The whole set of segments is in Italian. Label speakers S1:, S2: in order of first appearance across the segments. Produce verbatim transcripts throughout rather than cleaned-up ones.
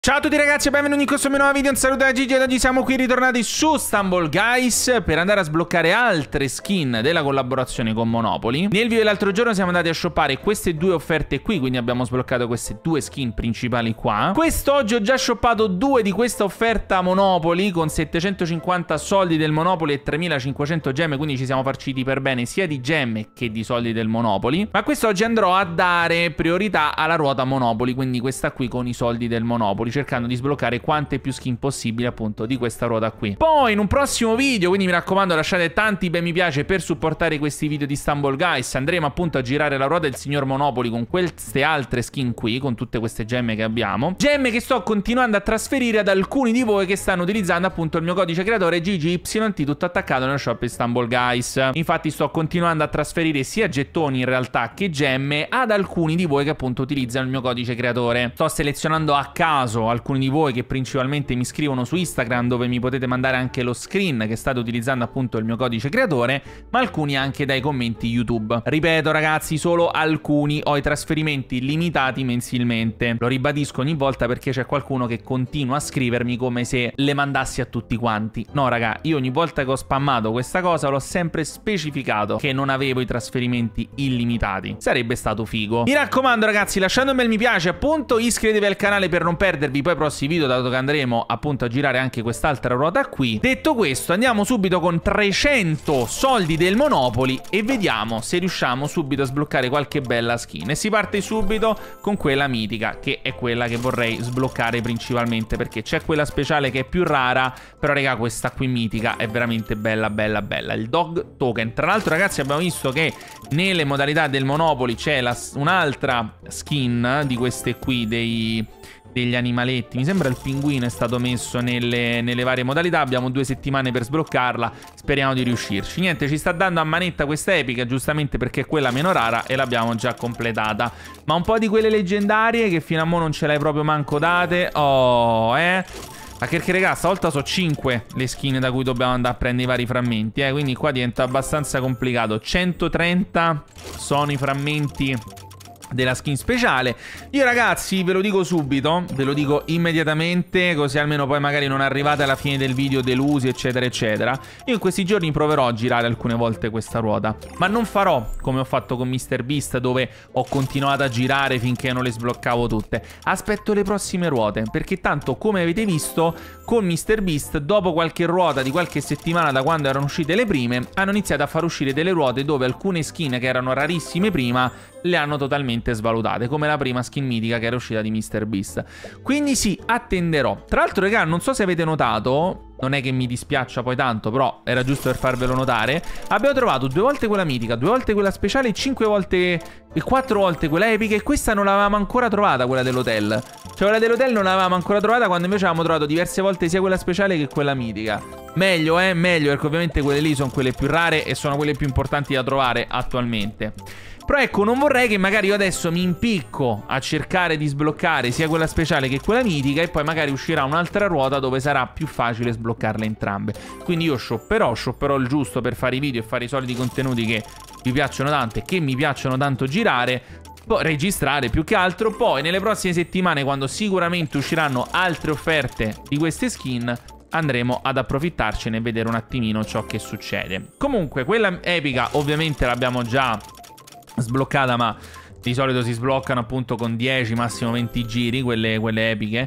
S1: Ciao a tutti ragazzi e benvenuti in questo mio nuovo video, un saluto da Gigi ed oggi siamo qui ritornati su Stumble Guys per andare a sbloccare altre skin della collaborazione con Monopoly. Nel video dell'altro giorno siamo andati a shoppare queste due offerte qui, quindi abbiamo sbloccato queste due skin principali qua. Quest'oggi ho già shoppato due di questa offerta Monopoly con settecentocinquanta soldi del Monopoly e tremilacinquecento gemme, quindi ci siamo farciti per bene sia di gemme che di soldi del Monopoly. Ma quest'oggi andrò a dare priorità alla ruota Monopoly, quindi questa qui con i soldi del Monopoly, cercando di sbloccare quante più skin possibili appunto di questa ruota qui. Poi in un prossimo video, quindi mi raccomando lasciate tanti bei mi piace per supportare questi video di Stumble Guys, andremo appunto a girare la ruota del signor Monopoly con queste altre skin qui, con tutte queste gemme che abbiamo. Gemme che sto continuando a trasferire ad alcuni di voi che stanno utilizzando appunto il mio codice creatore G G Y T, tutto attaccato nello shop di Stumble Guys. Infatti sto continuando a trasferire sia gettoni in realtà che gemme ad alcuni di voi che appunto utilizzano il mio codice creatore. Sto selezionando a caso alcuni di voi che principalmente mi scrivono su Instagram, dove mi potete mandare anche lo screen che state utilizzando appunto il mio codice creatore, ma alcuni anche dai commenti YouTube. Ripeto ragazzi, solo alcuni, ho i trasferimenti limitati mensilmente. Lo ribadisco ogni volta perché c'è qualcuno che continua a scrivermi come se le mandassi a tutti quanti. No raga, io ogni volta che ho spammato questa cosa l'ho sempre specificato che non avevo i trasferimenti illimitati. Sarebbe stato figo. Mi raccomando ragazzi, lasciando un bel mi piace appunto, iscrivetevi al canale per non perdervi poi i prossimi video, dato che andremo appunto a girare anche quest'altra ruota qui. Detto questo, andiamo subito con trecento soldi del Monopoly e vediamo se riusciamo subito a sbloccare qualche bella skin. E si parte subito con quella mitica, che è quella che vorrei sbloccare principalmente, perché c'è quella speciale che è più rara, però raga questa qui mitica è veramente bella bella bella, il Dog Token. Tra l'altro ragazzi abbiamo visto che nelle modalità del Monopoly c'è un'altra skin di queste qui, dei... degli animaletti, mi sembra il pinguino è stato messo nelle, nelle varie modalità. Abbiamo due settimane per sbloccarla, speriamo di riuscirci. Niente, ci sta dando a manetta questa epica, giustamente perché è quella meno rara e l'abbiamo già completata. Ma un po' di quelle leggendarie che fino a mo' non ce l'hai proprio manco date. Oh, eh ma perché raga, stavolta sono cinque le skin da cui dobbiamo andare a prendere i vari frammenti, eh quindi qua diventa abbastanza complicato. centotrenta sono i frammenti della skin speciale. Io ragazzi ve lo dico subito, ve lo dico immediatamente, così almeno poi magari non arrivate alla fine del video delusi eccetera eccetera. Io in questi giorni proverò a girare alcune volte questa ruota, ma non farò come ho fatto con MrBeast, dove ho continuato a girare finché non le sbloccavo tutte. Aspetto le prossime ruote, perché tanto come avete visto con MrBeast, dopo qualche ruota di qualche settimana da quando erano uscite le prime, hanno iniziato a far uscire delle ruote dove alcune skin che erano rarissime prima le hanno totalmente svalutate, come la prima skin mitica che era uscita di MrBeast. Quindi sì, attenderò. Tra l'altro raga, non so se avete notato, non è che mi dispiaccia poi tanto, però era giusto per farvelo notare, abbiamo trovato due volte quella mitica, due volte quella speciale e cinque volte e quattro volte quella epica, e questa non l'avevamo ancora trovata, quella dell'hotel. Cioè quella dell'hotel non l'avevamo ancora trovata, quando invece avevamo trovato diverse volte sia quella speciale che quella mitica. Meglio, eh, meglio, perché ovviamente quelle lì sono quelle più rare e sono quelle più importanti da trovare attualmente. Però ecco, non vorrei che magari io adesso mi impicco a cercare di sbloccare sia quella speciale che quella mitica e poi magari uscirà un'altra ruota dove sarà più facile sbloccarle entrambe. Quindi io shopperò, shopperò il giusto per fare i video e fare i soliti contenuti che vi piacciono tanto e che mi piacciono tanto girare, poi registrare più che altro. Poi nelle prossime settimane, quando sicuramente usciranno altre offerte di queste skin, andremo ad approfittarcene e vedere un attimino ciò che succede. Comunque quella epica ovviamente l'abbiamo già sbloccata, ma di solito si sbloccano appunto con dieci massimo venti giri quelle, quelle epiche,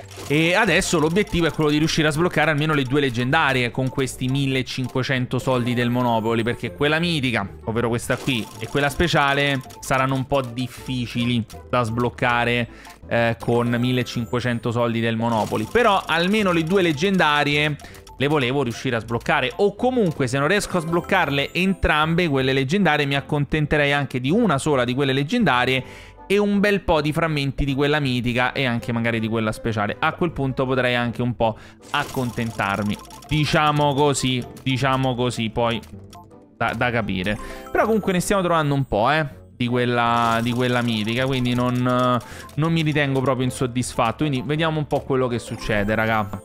S1: e adesso l'obiettivo è quello di riuscire a sbloccare almeno le due leggendarie con questi millecinquecento soldi del Monopoly, perché quella mitica, ovvero questa qui, e quella speciale saranno un po' difficili da sbloccare eh, con millecinquecento soldi del Monopoly. Però almeno le due leggendarie le volevo riuscire a sbloccare, o comunque se non riesco a sbloccarle entrambe quelle leggendarie mi accontenterei anche di una sola di quelle leggendarie e un bel po' di frammenti di quella mitica e anche magari di quella speciale. A quel punto potrei anche un po' accontentarmi, diciamo così, diciamo così, poi da, da capire. Però comunque ne stiamo trovando un po', eh di quella, di quella mitica, quindi non, non mi ritengo proprio insoddisfatto. Quindi vediamo un po' quello che succede raga.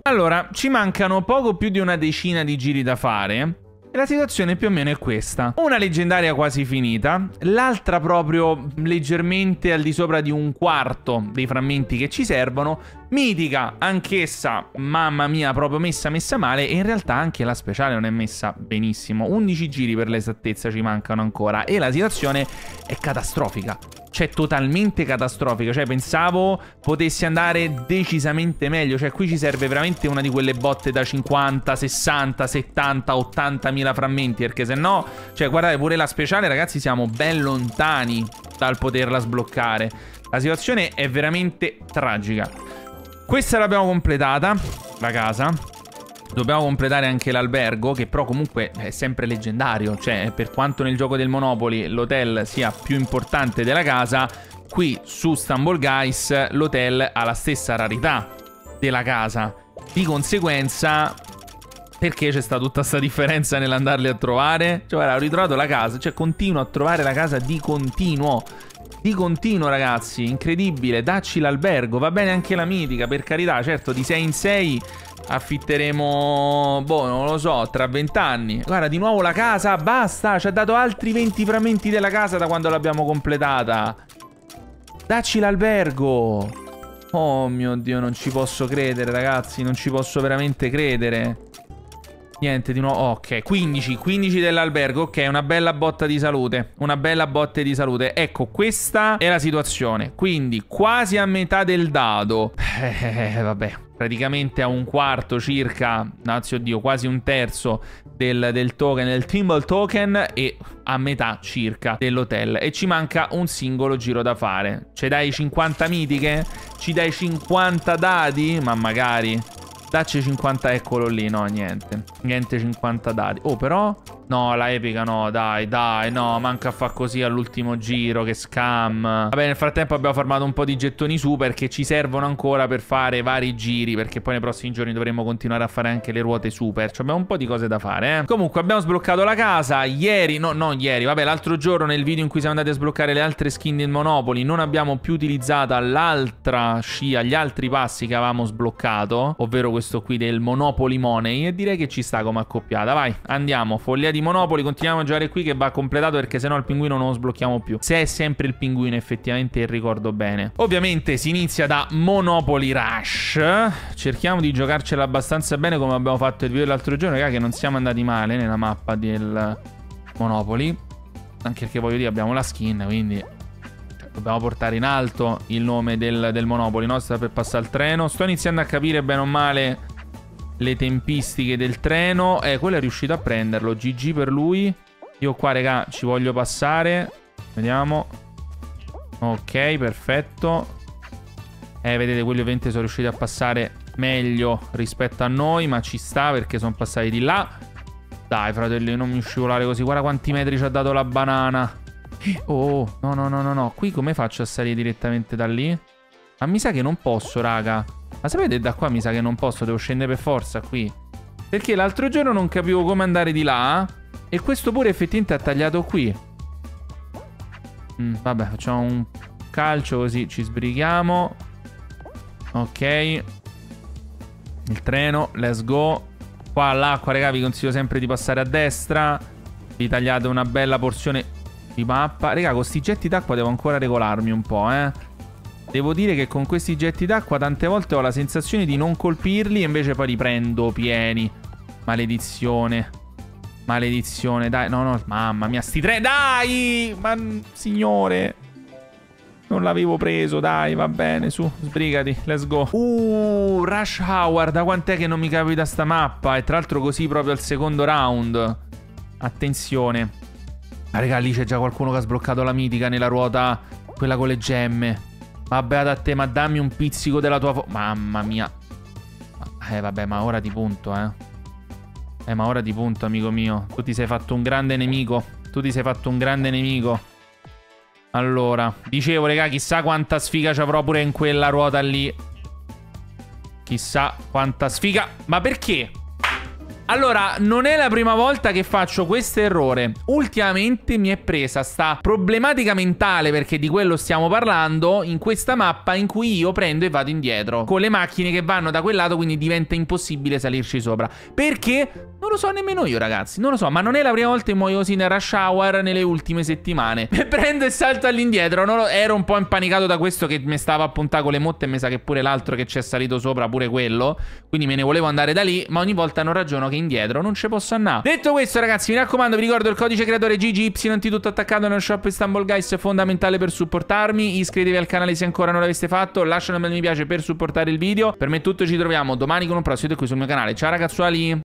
S1: Allora, ci mancano poco più di una decina di giri da fare. E la situazione più o meno è questa. Una leggendaria quasi finita, l'altra proprio leggermente al di sopra di un quarto dei frammenti che ci servono, mitica anch'essa, mamma mia, proprio messa messa male, e in realtà anche la speciale non è messa benissimo. undici giri per l'esattezza ci mancano ancora e la situazione è catastrofica. Cioè totalmente catastrofica, cioè pensavo potesse andare decisamente meglio, cioè qui ci serve veramente una di quelle botte da cinquanta, sessanta, settanta, ottanta mila frammenti, perché se no, cioè guardate pure la speciale ragazzi siamo ben lontani dal poterla sbloccare. La situazione è veramente tragica. Questa l'abbiamo completata, la casa. Dobbiamo completare anche l'albergo, che però comunque è sempre leggendario. Cioè, per quanto nel gioco del Monopoly l'hotel sia più importante della casa, qui su Stumble Guys l'hotel ha la stessa rarità della casa. Di conseguenza, perché c'è stata tutta questa differenza nell'andarli a trovare? Cioè, guarda, ho ritrovato la casa, cioè continuo a trovare la casa di continuo. Di continuo, ragazzi, incredibile. Dacci l'albergo, va bene anche la mitica, per carità. Certo, di sei in sei affitteremo, boh, non lo so, tra vent'anni. Guarda, di nuovo la casa, basta. Ci ha dato altri venti frammenti della casa da quando l'abbiamo completata. Dacci l'albergo. Oh mio Dio, non ci posso credere, ragazzi. Non ci posso veramente credere. Niente, di nuovo, ok, quindici, quindici dell'albergo, ok, una bella botta di salute, una bella botta di salute. Ecco, questa è la situazione, quindi quasi a metà del dado. Eh, vabbè, praticamente a un quarto circa, anzi oddio, quasi un terzo del, del token, del Thimble Token, e a metà circa dell'hotel. E ci manca un singolo giro da fare. Ci dai cinquanta mitiche? Ci dai cinquanta dadi? Ma magari... Dacci cinquanta, eccolo lì, no, niente. Niente cinquanta dadi. Oh, però... No, la epica no, dai, dai, no, manca a far così all'ultimo giro, che scam. Vabbè, nel frattempo abbiamo farmato un po' di gettoni super che ci servono ancora per fare vari giri, perché poi nei prossimi giorni dovremo continuare a fare anche le ruote super. Cioè abbiamo un po' di cose da fare, eh. Comunque abbiamo sbloccato la casa ieri, no, non ieri, vabbè, l'altro giorno nel video in cui siamo andati a sbloccare le altre skin del Monopoly non abbiamo più utilizzato l'altra scia, gli altri passi che avevamo sbloccato, ovvero questo qui del Monopoly Money, e direi che ci sta come accoppiata. Vai, andiamo, follia di Monopoli, continuiamo a giocare qui che va completato, perché sennò il pinguino non lo sblocchiamo più. Se è sempre il pinguino, effettivamente ricordo bene. Ovviamente si inizia da Monopoly Rush. Cerchiamo di giocarcela abbastanza bene come abbiamo fatto il video l'altro giorno, raga, che non siamo andati male nella mappa del Monopoly. Anche perché voglio dire, abbiamo la skin, quindi cioè, dobbiamo portare in alto il nome del, del Monopoly, no? Sta per passare il treno. Sto iniziando a capire bene o male le tempistiche del treno. Eh, quello è riuscito a prenderlo. G G per lui. Io qua, raga, ci voglio passare. Vediamo. Ok, perfetto. Eh, vedete, quelli ovviamente sono riusciti a passare meglio rispetto a noi, ma ci sta perché sono passati di là. Dai, fratelli, non mi scivolare così. Guarda quanti metri ci ha dato la banana. Oh, no, no, no, no, no. Qui come faccio a salire direttamente da lì? Ma mi sa che non posso, raga. Ma sapete, da qua mi sa che non posso, devo scendere per forza qui. Perché l'altro giorno non capivo come andare di là, e questo pure effettivamente ha tagliato qui. mm, Vabbè, facciamo un calcio così ci sbrighiamo. Ok. Il treno, let's go. Qua all'acqua, raga, vi consiglio sempre di passare a destra. Vi tagliate una bella porzione di mappa. Raga, con sti getti d'acqua devo ancora regolarmi un po', eh. Devo dire che con questi getti d'acqua tante volte ho la sensazione di non colpirli e invece poi li prendo pieni. Maledizione. Maledizione, dai. No, no, mamma mia, sti tre. Dai! Ma, signore, non l'avevo preso, dai, va bene, su, sbrigati, let's go. Uh, Rush Hour, da quant'è che non mi capita sta mappa? E tra l'altro così proprio al secondo round. Attenzione. Ma raga, lì c'è già qualcuno che ha sbloccato la mitica nella ruota, quella con le gemme. Vabbè, da te, ma dammi un pizzico della tua... Mamma mia. Eh, vabbè, ma ora ti punto, eh. Eh, ma ora ti punto, amico mio. Tu ti sei fatto un grande nemico. Tu ti sei fatto un grande nemico. Allora, dicevo, raga, chissà quanta sfiga c'avrò pure in quella ruota lì. Chissà quanta sfiga. Ma perché? Allora, non è la prima volta che faccio questo errore. Ultimamente mi è presa sta problematica mentale, perché di quello stiamo parlando, in questa mappa in cui io prendo e vado indietro con le macchine che vanno da quel lato, quindi diventa impossibile salirci sopra. Perché? Non lo so nemmeno io, ragazzi, non lo so, ma non è la prima volta che muoio così nel rush hour nelle ultime settimane. Prendo e salto all'indietro. Non lo... Ero un po' impanicato da questo che mi stava a puntare con le motte, e mi sa che pure l'altro che ci è salito sopra, pure quello. Quindi me ne volevo andare da lì, ma ogni volta non ragiono che indietro non ci posso andare. Detto questo, ragazzi, mi raccomando, vi ricordo il codice creatore G G Y T tutto attaccato nello shop Istanbul Guys, è fondamentale per supportarmi. Iscrivetevi al canale se ancora non l'aveste fatto, lasciate un bel mi piace per supportare il video. Per me è tutto, ci troviamo domani con un prossimo video qui sul mio canale. Ciao ragazzuoli!